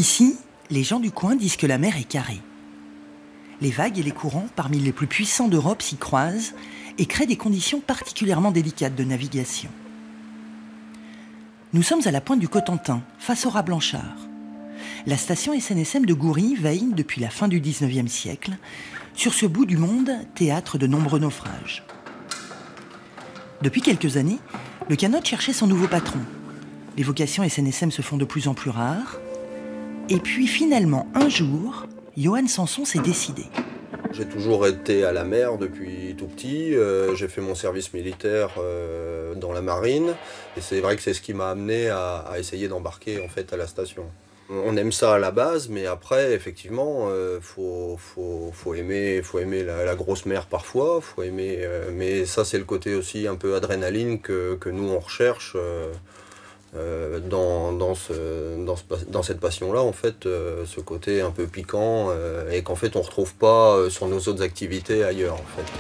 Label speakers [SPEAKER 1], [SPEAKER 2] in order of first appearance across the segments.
[SPEAKER 1] Ici, les gens du coin disent que la mer est carrée. Les vagues et les courants, parmi les plus puissants d'Europe, s'y croisent et créent des conditions particulièrement délicates de navigation. Nous sommes à la pointe du Cotentin, face au Raz Blanchard. La station SNSM de Goury veille, depuis la fin du XIXe siècle, sur ce bout du monde, théâtre de nombreux naufrages. Depuis quelques années, le canot cherchait son nouveau patron. Les vocations SNSM se font de plus en plus rares. Et puis finalement, un jour, Johan Sanson s'est décidé.
[SPEAKER 2] J'ai toujours été à la mer depuis tout petit. J'ai fait mon service militaire dans la marine. Et c'est vrai que c'est ce qui m'a amené à essayer d'embarquer en fait à la station. On aime ça à la base, mais après, effectivement, faut aimer la grosse mer parfois. Mais ça, c'est le côté aussi un peu adrénaline que nous, on recherche dans cette passion-là, en fait, ce côté un peu piquant et qu'en fait, on ne retrouve pas sur nos autres activités ailleurs, en fait.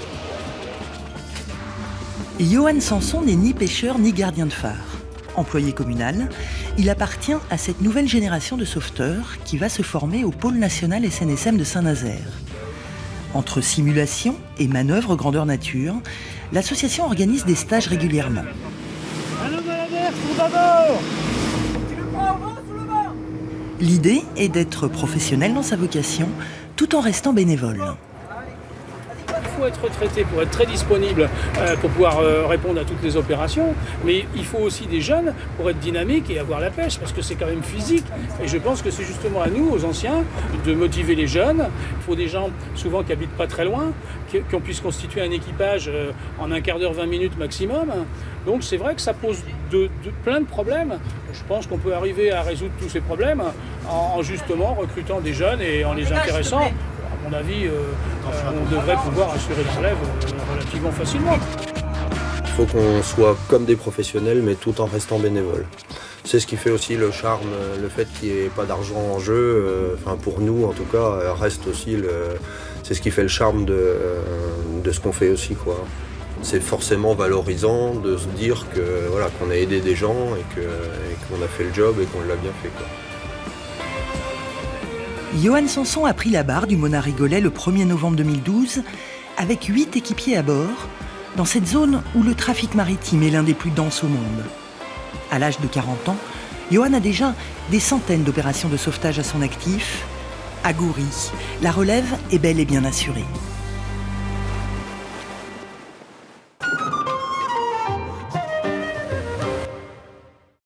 [SPEAKER 1] Johan Sanson n'est ni pêcheur ni gardien de phare. Employé communal, il appartient à cette nouvelle génération de sauveteurs qui va se former au pôle national SNSM de Saint-Nazaire. Entre simulation et manœuvres grandeur nature, l'association organise des stages régulièrement.
[SPEAKER 3] Un homme à la mer, sous bâbord ! Tu le prends au vent, sous le vent !
[SPEAKER 1] L'idée est d'être professionnel dans sa vocation, tout en restant bénévole.
[SPEAKER 4] Il faut être retraité pour être très disponible, pour pouvoir répondre à toutes les opérations, mais il faut aussi des jeunes pour être dynamiques et avoir la pêche, parce que c'est quand même physique. Et je pense que c'est justement à nous, aux anciens, de motiver les jeunes. Il faut des gens souvent qui habitent pas très loin, qu'on puisse constituer un équipage en un quart d'heure, 20 minutes maximum. Donc c'est vrai que ça pose plein de problèmes. Je pense qu'on peut arriver à résoudre tous ces problèmes en justement recrutant des jeunes et en les intéressant. À mon avis, on devrait pouvoir assurer la relève relativement facilement.
[SPEAKER 2] Il faut qu'on soit comme des professionnels, mais tout en restant bénévole. C'est ce qui fait aussi le charme, le fait qu'il n'y ait pas d'argent en jeu, enfin pour nous en tout cas, reste aussi c'est ce qui fait le charme de ce qu'on fait aussi, quoi. C'est forcément valorisant de se dire que voilà, qu'on a aidé des gens et qu'on a fait le job et qu'on l'a bien fait, quoi.
[SPEAKER 1] Johan Sanson a pris la barre du Mona Rigolet le 1er novembre 2012 avec 8 équipiers à bord dans cette zone où le trafic maritime est l'un des plus denses au monde. À l'âge de 40 ans, Johan a déjà des centaines d'opérations de sauvetage à son actif. À Goury, la relève est bel et bien assurée.